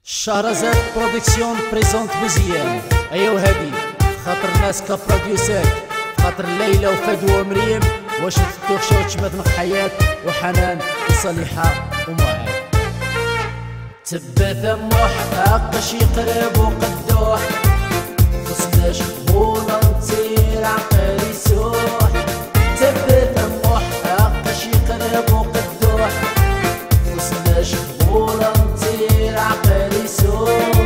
شهرزاد برودكسيون بريزونت مزيان. ايوا هادي خاطر الناس كبروديوسات، خاطر ليلى وفدوى ومريم واش تدوخ وتشمت حياة وحنان وصالحة ومعاد. تبا ثموح باش يقرب وقدوح، خصناش فولنتير عقل يسوح. تبا ثموح باش يقرب وقدوح، خصناش فولنتير عقل يسوح.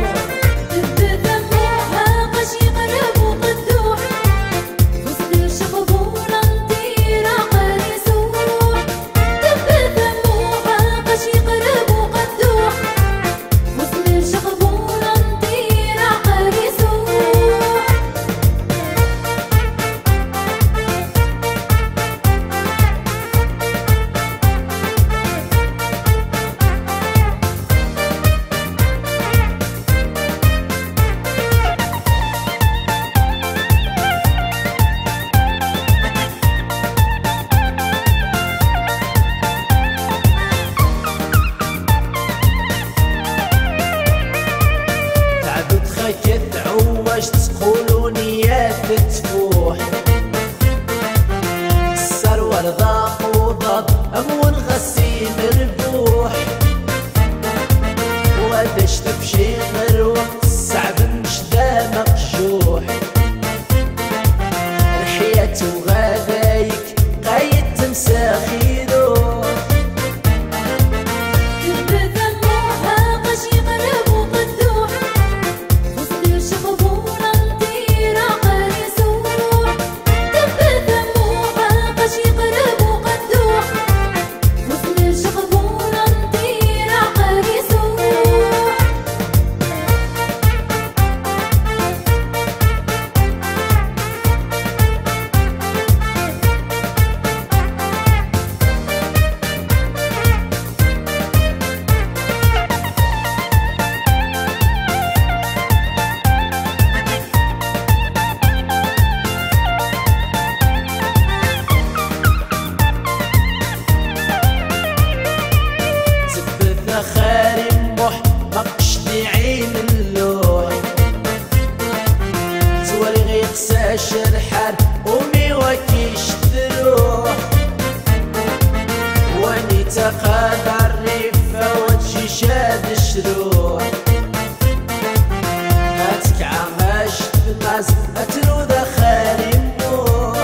واش تقولوا نيات تفوح، السروة رضاق وضاد أمون غسيل ربوح. واداش تمشي غير وقت الصعب مش دا مقجوح. الحياة وغدايك قايد تمساخي يروح. خارم بوح مقشدي عين اللوح، زوالي غيقسا شرحان ومي وكيش تروح. واني تقاد الريفة وتجي شاد شروح. هاتك عماش تناس اتنو ذا خارم بوح.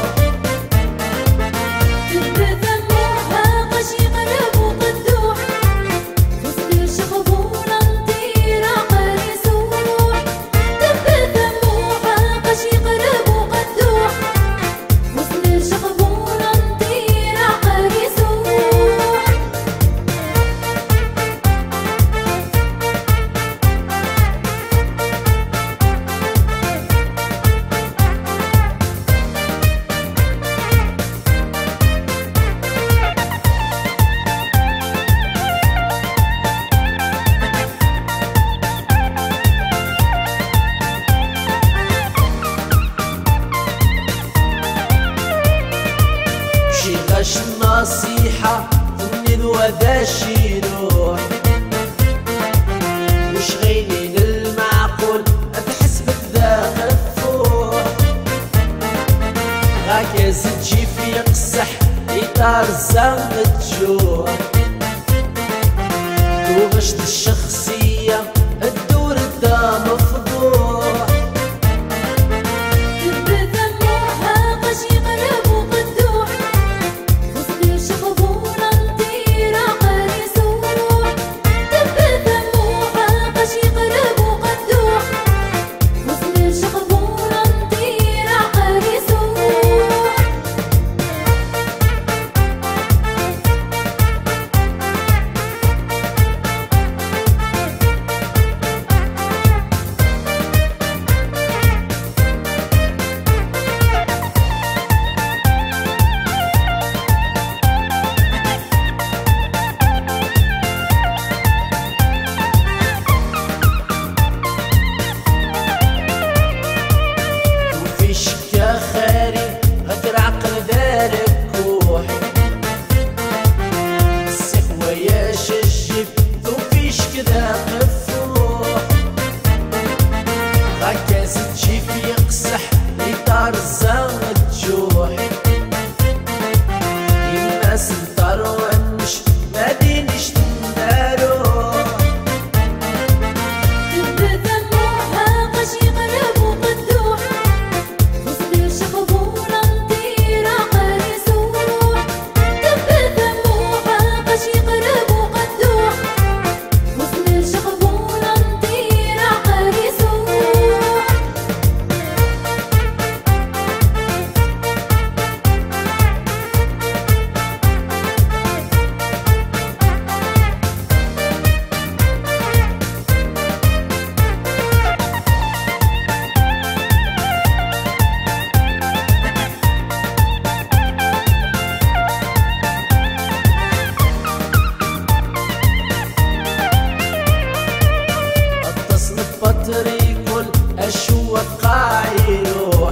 خاطري كل الشوق قاع يروح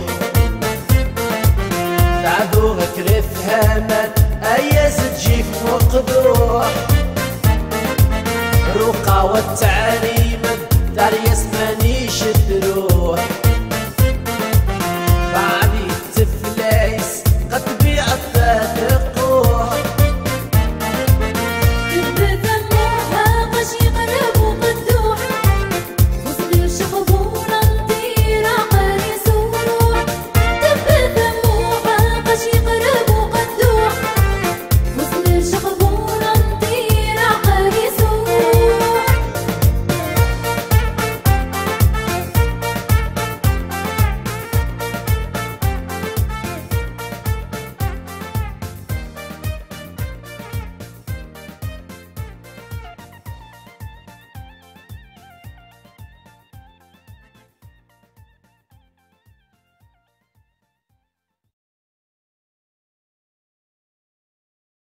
تعذوغك رفهامات أياس تجيف وقدوح رقى والتعريب دار يسمن